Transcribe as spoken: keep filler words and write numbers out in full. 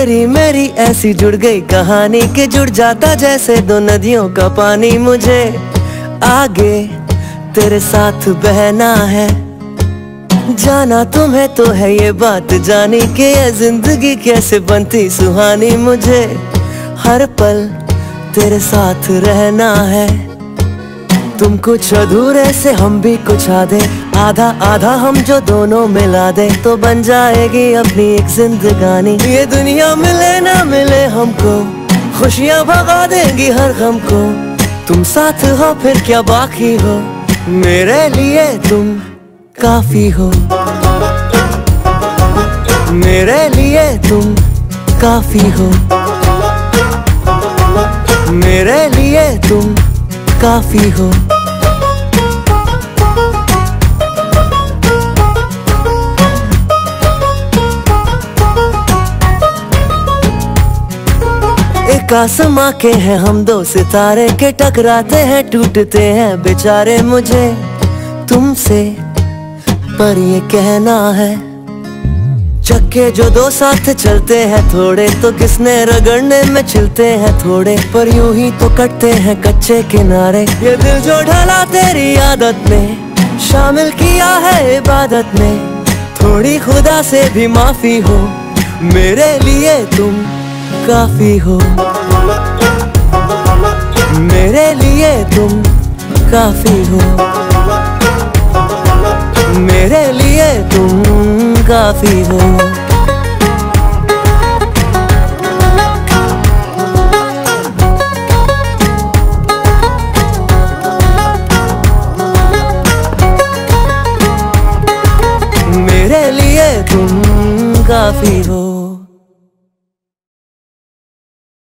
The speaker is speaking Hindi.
तेरी मेरी ऐसी जुड़ गई कहानी कि जुड़ जाता जैसे दो नदियों का पानी। मुझे आगे तेरे साथ बहना है, जाना तुम्हें तो है ये बात जानी कि ये जिंदगी कैसे बनती सुहानी। मुझे हर पल तेरे साथ रहना है, तुम कुछ अधूरे से हम भी कुछ आधे, आधा आधा हम जो दोनों मिला दे तो बन जाएगी अपनी एक जिंदगानी। ये दुनिया मिले ना मिले हमको, खुशियाँ भगा देंगी हर गम को। तुम साथ हो फिर क्या बाकी हो, मेरे लिए तुम काफी हो। मेरे लिए तुम काफी हो, मेरे लिए तुम काफी हो। एक आसमां के हैं हम दो सितारे के, टकराते हैं टूटते हैं बेचारे। मुझे तुमसे पर ये कहना है, चक्के जो दो साथ चलते हैं थोड़े तो किसने रगड़ने में चलते हैं थोड़े, पर यूं ही तो कटते हैं कच्चे किनारे। ये दिल जो ढला तेरी आदत ने, शामिल किया है इबादत में, थोड़ी खुदा से भी माफी हो, मेरे लिए तुम काफी हो। मेरे लिए तुम काफी हो, मेरे लिए तुम काफी हो। मेरे लिए तुम काफी हो।